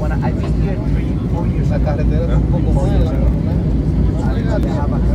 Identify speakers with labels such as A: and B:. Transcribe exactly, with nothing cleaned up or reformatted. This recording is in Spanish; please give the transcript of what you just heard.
A: Bueno, I've been here three, four years
B: La
A: ago.
B: carretera está un poco mala.